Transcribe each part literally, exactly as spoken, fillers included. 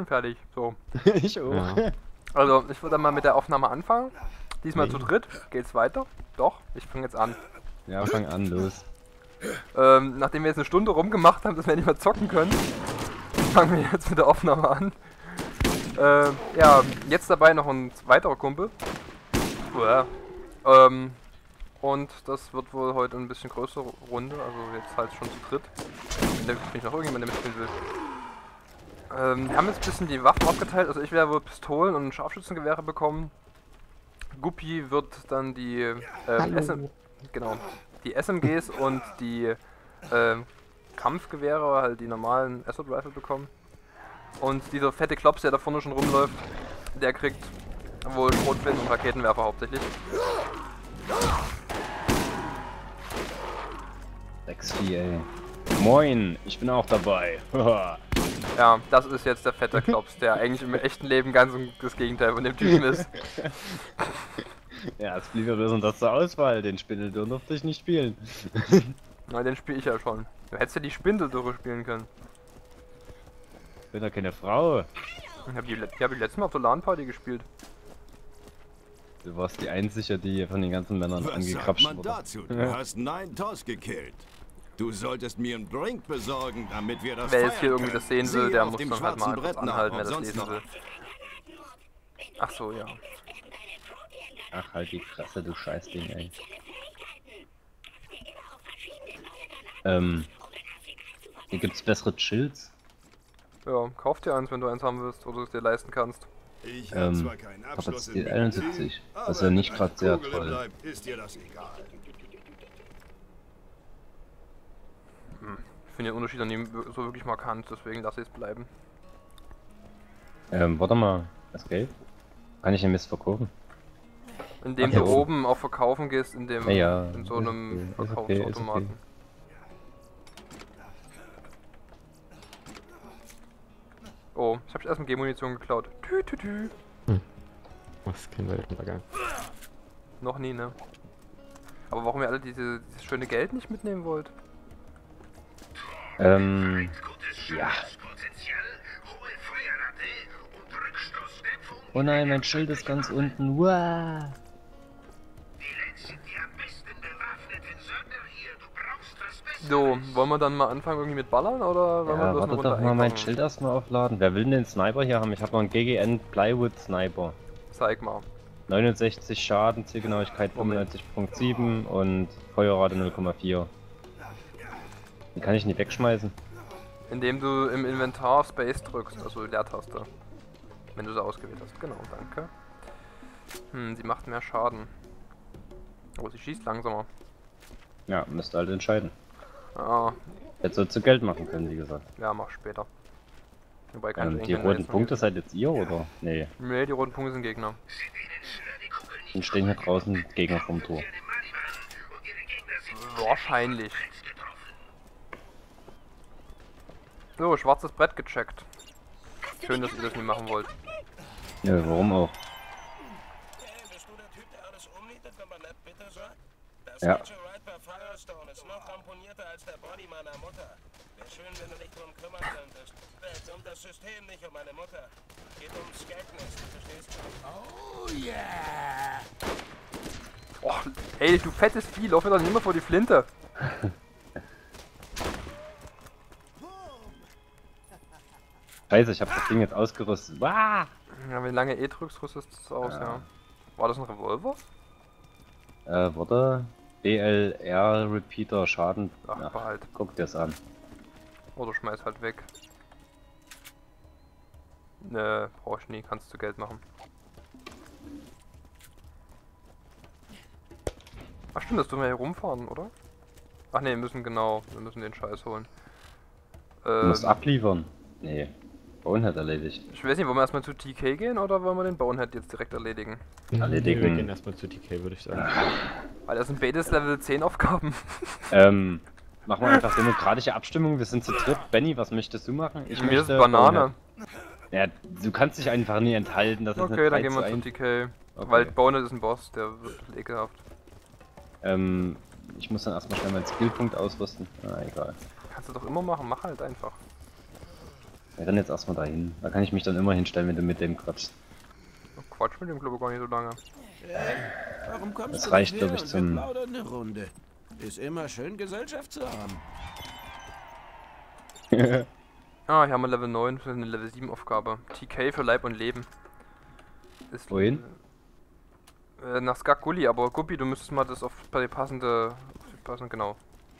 fertig. So. Ich auch. Ja. Also, ich würde dann mal mit der Aufnahme anfangen. Diesmal Nee. zu dritt. Geht's weiter? Doch, ich fange jetzt an. Ja, fang an, los. Ähm, nachdem wir jetzt eine Stunde rumgemacht haben, dass wir nicht mehr zocken können, fangen wir jetzt mit der Aufnahme an. Ähm, ja, jetzt dabei noch ein weiterer Kumpel. Uah. Ähm, und das wird wohl heute ein bisschen größere Runde, also jetzt halt schon zu dritt. Wenn ich noch irgendjemand der mitspielen will. Ähm, wir haben jetzt ein bisschen die Waffen aufgeteilt, also ich werde wohl Pistolen und Scharfschützengewehre bekommen. Guppi wird dann die ähm, S M genau, die S M Gs und die ähm, Kampfgewehre, halt die normalen Assault Rifle bekommen. Und dieser fette Klops, der da vorne schon rumläuft, der kriegt wohl Schrotflinten und Raketenwerfer hauptsächlich. sechs vier, ey. Moin, ich bin auch dabei. Ja, das ist jetzt der fette Klops, der eigentlich im echten Leben ganz das Gegenteil von dem Typen ist. Ja, es blieb ja bloß das zur Auswahl. Den Spindel durfte ich nicht spielen. Na, den spiele ich ja schon. Du hättest ja die Spindel durchspielen können. Ich bin doch keine Frau. Ich habe die, die, hab ich letztes Mal auf der LAN-Party gespielt. Du warst die Einzige, die von den ganzen Männern Was sagt angekrapscht man wurde. dazu? Du Ja. hast neun Toss gekillt. Du solltest mir einen Drink besorgen, damit wir das Wer jetzt hier feiern irgendwie das können. sehen will, Siehe der auf muss dem dann halt mal schwarzen kurz Brett nach, anhalten, wer ob das sonst lesen noch- will. Ach so, ja. Ach, halt die Fresse, du Scheißding, ey. Ähm. Hier gibt's bessere Chills. Ja, kauf dir eins, wenn du eins haben willst oder es dir leisten kannst. Ich Ähm, hab zwar keinen Abschluss in Kapazität Medizin, einundsiebzig. Das ist ja aber nicht mit gerade einer sehr Kugel im toll. Leib ist dir das egal. Ich finde den Unterschied an ihm so wirklich markant, deswegen lasse ich es bleiben. Ähm, warte mal. Das Geld? Kann ich den Mist verkaufen? Indem Ach, du ja. oben auf Verkaufen gehst, in dem Ja, ja, in so ist einem okay, ist okay, ist Verkaufsautomaten. okay. Oh, ich habe erst M G-Munition geklaut. Tü, tü, tü. Das ist kein Weltuntergang. Noch nie, ne? Aber warum ihr alle diese, dieses schöne Geld nicht mitnehmen wollt? Ähm. Ja. Oh nein, mein Schild ist ganz unten. Wow. So, wollen wir dann mal anfangen irgendwie mit Ballern oder wollen wir Ja, bloß warte eine doch Runde mal mein einkaufen? Schild erstmal aufladen. Wer will denn den Sniper hier haben? Ich habe noch einen G G N Plywood Sniper. Zeig mal. neunundsechzig Schaden, Zielgenauigkeit fünfundneunzig Komma sieben und Feuerrate null Komma vier. Den kann ich nicht wegschmeißen. Indem du im Inventar Space drückst, also Leertaste. Wenn du sie ausgewählt hast. Genau, danke. Hm, sie macht mehr Schaden. Oh, sie schießt langsamer. Ja, müsst halt entscheiden. Ah, Jetzt sollst du Geld machen können, wie gesagt. ja, mach später. Wobei kann Ähm, ich die eigentlich roten jetzt noch Punkte nicht- seid jetzt ihr, oder? Nee, Nee, die roten Punkte sind Gegner. dann stehen hier draußen Gegner vom Tor. Wahrscheinlich. So, schwarzes Brett gecheckt. Schön, dass ihr das nie machen wollt. Ja, warum auch? Bist du der Typ, der alles umnietet, wenn man nett bitte sagt? Das Ja. Feature Ride bei Firestone ist noch ramponierter als der Body meiner Mutter. Wäre schön, wenn du dich drum kümmern könntest. Äh, um das System, nicht um meine Mutter. Geht ums Skaggnest, verstehst du? Oh yeah! Och, ey, du fettes Vieh, lauf mir doch nicht immer vor die Flinte. Scheiße, ich hab das Ding jetzt ausgerüstet. Wah! Ja, wenn du lange E drückst, rüstest du es aus, ja. Ja. War das ein Revolver? Äh, warte. B L R Repeater Schaden. Ach, Ach, behalt. guck dir's an. Oder schmeiß halt weg. Ne, brauch ich nie, kannst du Geld machen. Ach stimmt, das dürfen wir hier rumfahren, oder? Ach ne, wir müssen genau, wir müssen den Scheiß holen. Du musst Ähm, abliefern. Nee. Bonehead erledigt. ich weiß nicht, wollen wir erstmal zu T K gehen oder wollen wir den Bonehead jetzt direkt erledigen? Erledigen. Wir gehen erstmal zu T K, würde ich sagen. Weil das sind beides Level zehn Aufgaben. Ähm, machen wir einfach demokratische Abstimmung. Wir sind zu dritt. Benny, was möchtest du machen? Ich Mir ist möchte Banane. Bonehead. Ja, du kannst dich einfach nie enthalten. Das ist Okay, eine dann drei gehen wir zu zu eins. T K. Okay. Weil Bonehead ist ein Boss, der wird ein bisschen ekelhaft. Ähm, ich muss dann erstmal schnell meinen Skillpunkt ausrüsten. Ah, egal. Kannst du doch immer machen, mach halt einfach. Wir rennen jetzt erstmal dahin. Da kann ich mich dann immer hinstellen, wenn du mit dem quatschst. Quatsch mit dem glaube ich gar nicht so lange. Warum kommst Das du reicht, nicht her glaub ich, und zum- wir plaudern eine Runde? Ist immer schön, Gesellschaft zu haben. Ah, hier haben wir Level neun für eine Level sieben Aufgabe. T K für Leib und Leben. Ist Wohin? Äh, nach Skak Gully, aber Guppi, du müsstest mal das auf bei die passende. Auf die passende genau.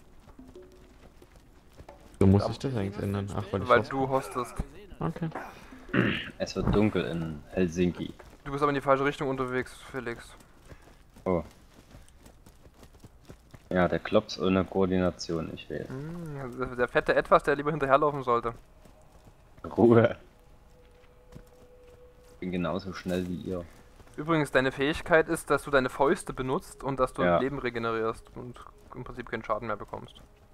So muss ich das eigentlich ändern. Ach, weil ich Weil was- du hostest. Okay. Es wird dunkel in Helsinki. Du bist aber in die falsche Richtung unterwegs, Felix. Oh. Ja, der Klops ohne Koordination, ich will. Hm, der, der fette Etwas, der lieber hinterherlaufen sollte. Ruhe. Ich bin genauso schnell wie ihr. Übrigens, deine Fähigkeit ist, dass du deine Fäuste benutzt und dass du Ja. Leben regenerierst und im Prinzip keinen Schaden mehr bekommst.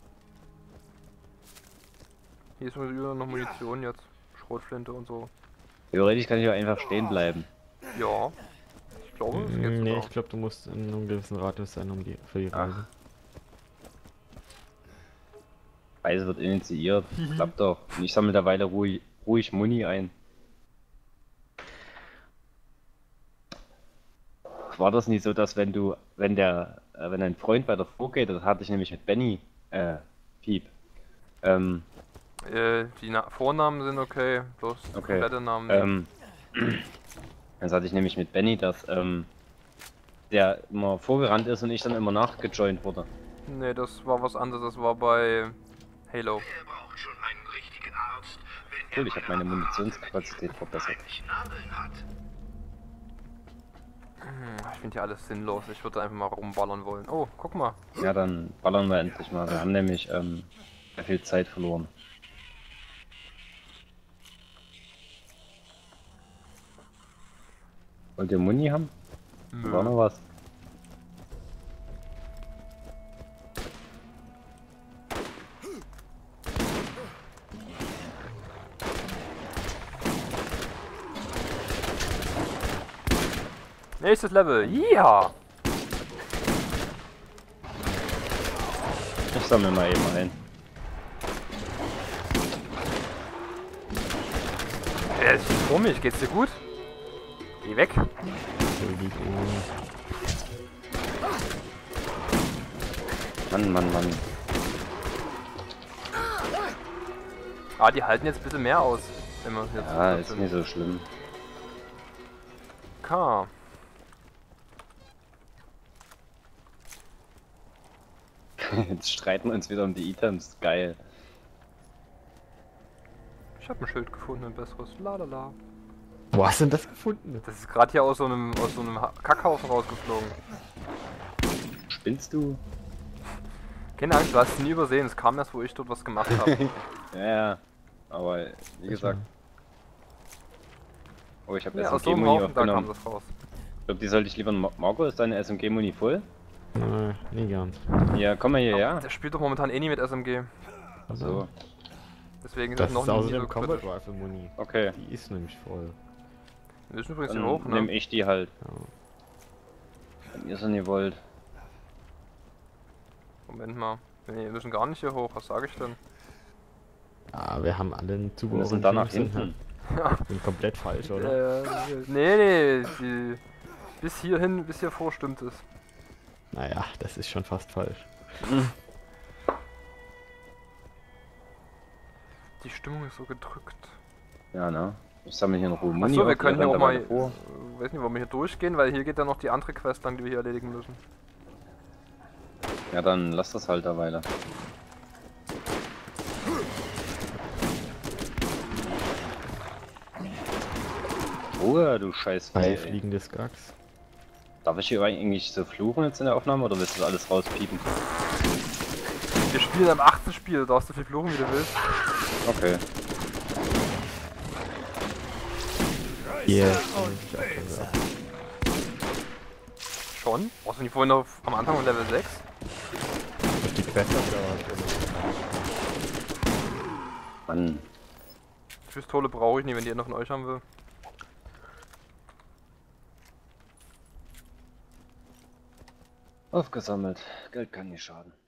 Hier ist wieder noch Munition jetzt. Schrotflinte und so. Theoretisch kann ich auch einfach stehen bleiben. Ja. Ich glaube, es geht Mm, Nee, sogar. ich glaube, du musst in einem gewissen Radius sein, um die, für die Ach. Reise. Reise wird initiiert. Klappt doch. Und ich sammle derweil ruhig, ruhig Muni ein. War das nicht so, dass wenn du, wenn der, äh, wenn ein Freund weiter vorgeht, das hatte ich nämlich mit Benny, äh, Piep, ähm, Äh, die Na Vornamen sind okay, bloß die Okay. komplette Namen nicht. ähm, das hatte ich nämlich mit Benny, dass, ähm, der immer vorgerannt ist und ich dann immer nachgejoint wurde. Nee, das war was anderes, das war bei Halo. Er braucht schon einen richtigen Arzt, wenn Cool, ich habe meine Munitionskapazität verbessert. Nadeln hat. Hm, ich finde hier alles sinnlos, ich würde einfach mal rumballern wollen. Oh, guck mal. Ja, dann ballern wir endlich mal. Wir haben nämlich, ähm, sehr viel Zeit verloren. Wollt ihr Muni haben? War noch was? Nächstes Level, ja! Ich sammle mal eben ein. Wer ist vor mich? Geht's dir gut? Geh weg. Mann, Mann, Mann. Ah, die halten jetzt ein bisschen mehr aus. Wenn wir jetzt Ja, so ist sind. nicht so schlimm. K. Jetzt streiten wir uns wieder um die Items. Geil. Ich habe ein Schild gefunden, ein besseres. Lalala. Wo hast du denn das gefunden? Das ist gerade hier aus so einem aus so einem Ha- Kackhaufen rausgeflogen. Spinnst du? Keine Angst, du hast es nie übersehen. Es kam erst, wo ich dort was gemacht habe. Ja, ja. Aber wie gesagt. Oh, ich habe Ja, S M aus so einem G-Muni Haufen, da kam aufgenommen. das raus. Ich glaube, die sollte ich lieber... Ma- Marco, ist deine S M G-Muni voll? Nein, nie ganz. Ja, komm mal hierher. Der spielt doch momentan eh nie mit S M G. So, Deswegen ist Das es noch ist nie außerdem so Combat kritisch. Rifle Muni. okay. Die ist nämlich voll. Wir müssen übrigens hier Dann hoch, nehme ne? ich die halt. Ja. Wenn ihr so nie wollt. Moment mal. Nee, wir müssen gar nicht hier hoch. Was sage ich denn? Ah, wir haben alle einen Wir Zug müssen da nach hinten. Ich bin komplett falsch, oder? Äh, nee, nee. Die, bis hierhin, bis hier vor stimmt es. Naja, das ist schon fast falsch. Die Stimmung ist so gedrückt. Ja, ne? Ich sammle hier in Ruhe Muni. Achso, auf, wir ihr können hier rennt auch da mal. weiter vor. Äh, weiß nicht, wollen wir hier durchgehen, weil hier geht dann noch die andere Quest lang, die wir hier erledigen müssen. Ja, dann lass das halt da weiter. Ruhe, du scheiß Bei Vieh, ey. fliegende Skags. Darf ich hier eigentlich so fluchen jetzt in der Aufnahme oder willst du das alles rauspiepen? Wir spielen am achten Spiel, du darfst so viel fluchen, wie du willst. Okay. Hier. Schon? Brauchst du nicht vorhin noch am Anfang von Level sechs? Die Quest hat Mann. Pistole brauche ich nicht, wenn die einer von euch haben will. Aufgesammelt. Geld kann nicht schaden.